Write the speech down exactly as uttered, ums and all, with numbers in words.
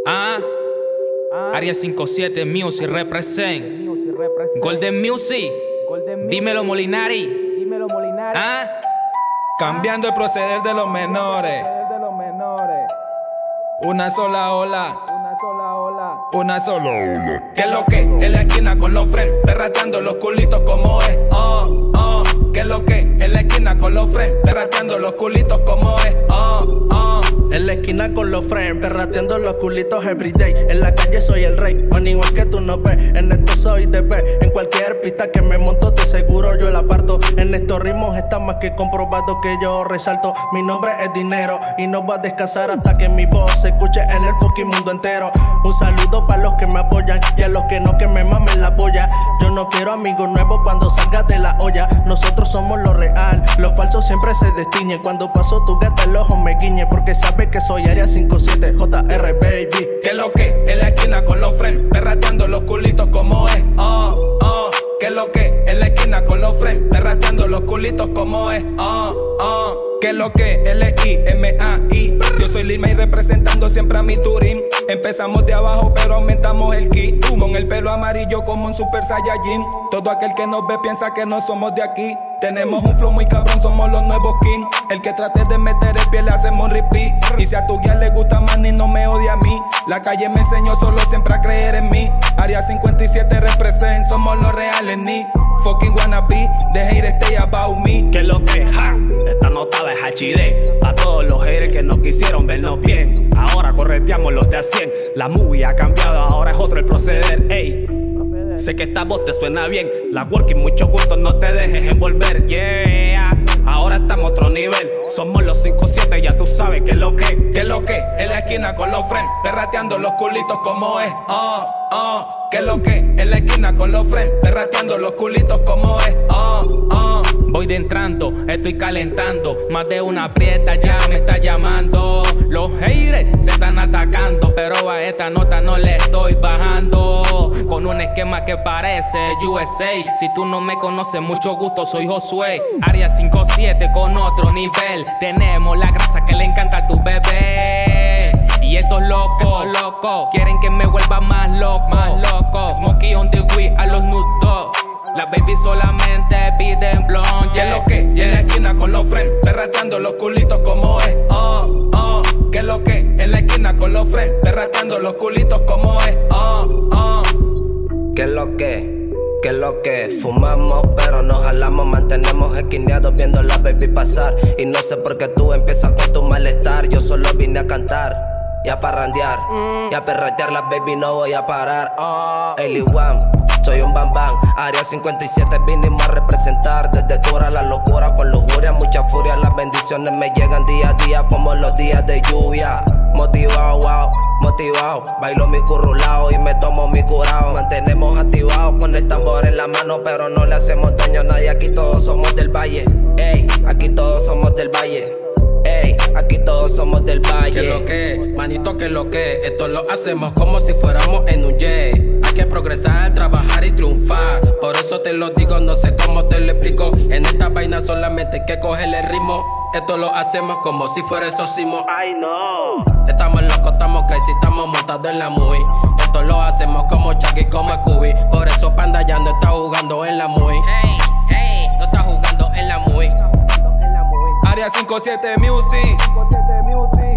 Ah, Área cincuenta y siete Music represent. Golden Music. Dímelo Molinari. Ah, cambiando el proceder de los menores. Una sola ola. Una sola ola. ¿Qué es lo que? En la esquina con los friends, perrateando los culitos como es. Oh, oh. ¿Qué es lo que? En la esquina con los friends, perrateando los culitos como es. Oh, oh. En la esquina con los friends, perrateando los culitos everyday. En la calle soy el rey, man, igual que tú no ves. En esto soy de B, en cualquier pista que me monto de seguro yo la aparto. En estos ritmos está más que comprobado que yo resalto. Mi nombre es dinero y no voy a descansar hasta que mi voz se escuche en el fucking mundo entero. Un saludo para los que me apoyan y a los que no, que me mamen la polla. Yo no quiero amigos nuevos cuando salga de la olla. Nosotros somos lo real, los falsos siempre se destiñen. Cuando paso tu gata el ojo me guiñe, porque sabe que soy Área cincuenta y siete J R baby. ¿Qué es lo que? En la esquina con los friends, perrateando los culitos como es. Oh, oh. ¿Qué es lo que? En la esquina con los friends, perrateando los culitos como es. Oh, oh. ¿Qué es lo que? L I M A I. Yo soy Lil May representando siempre a mi Turín. Empezamos de abajo pero aumentamos el ki. Con el pelo amarillo como un super saiyajin. Todo aquel que nos ve piensa que no somos de aquí. Tenemos un flow muy cabrón, somos los nuevos king. El que trate de meter el pie le hacemos un repeat. Y si a tu guía le gusta más ni no me odia a mí. La calle me enseñó solo siempre a creer en mí. Área cincuenta y siete represent, somos los reales ni fucking wannabe, the hate stay about me. ¿Qué es lo que? Ja, esta nota es H D. A todos los haters que no quisieron vernos bien. Ahora correteamos los de a cien. La movie ha cambiado, ahora es otro el proceder. Ey, sé que esta voz te suena bien. La working, mucho gusto, no te dejes envolver. Yeah, ahora estamos a otro nivel. Somos los cinco siete, ya tú sabes qué es lo que. ¿Qué es lo que? En la esquina con los friends, perrateando los culitos como es. Oh, oh. ¿Qué es lo que? En la esquina con los friends, perrateando los culitos como es. Oh, oh. voy de entrando, estoy calentando. Más de una prieta ya me está llamando. Los haters se están atacando, pero a esta nota no le estoy bajando. Con un esquema que parece U S A. Si tú no me conoces, mucho gusto, soy Josué. Área cincuenta y siete con otro nivel. Tenemos la grasa que le encanta a tu bebé. Y estos locos, locos, quieren que me vuelva más loco, más loco. Smokey on the weed a los nudos. Las baby solamente piden blonde. ¿Qué es lo que? Y en la esquina con los friends, perrateando los culitos como es. Oh, oh. ¿Qué es lo que? En la esquina con los friends, perrateando los culitos como es. Oh, oh. ¿Qué es lo que? ¿Qué es lo que? Fumamos pero nos jalamos, mantenemos esquineados viendo la baby pasar. Y no sé por qué tú empiezas con tu malestar. Yo solo vine a cantar y a parrandear y a perretear, la baby no voy a parar. Oh, Eli One, soy un bam bam. Área cincuenta y siete vinimos a representar. Desde dura la locura con lujuria, mucha furia. Las bendiciones me llegan día a día como los días de lluvia. Motivado, wow, motivado. Bailo mi currulao y me tomo mi curao. Mantenemos activados con el tambor en la mano, pero no le hacemos daño a nadie. Aquí todos somos del valle. Ey, aquí todos somos del valle. Ey, aquí todos somos del valle. ¿Qué lo que? Manito, ¿qué lo que? Esto lo hacemos como si fuéramos en un jet. Hay que progresar, trabajar y triunfar. Por eso te lo digo, no sé cómo te lo explico. En esta vaina solamente hay que cogerle el ritmo. Esto lo hacemos como si fuera exorcismo. Ay no. Estamos locos, estamos crazy, estamos montados en la movie. Esto lo hacemos como Chucky, como Scooby. Por eso Panda ya no está jugando en la movie. Hey, hey, no está jugando en la movie. Área cincuenta y siete Music.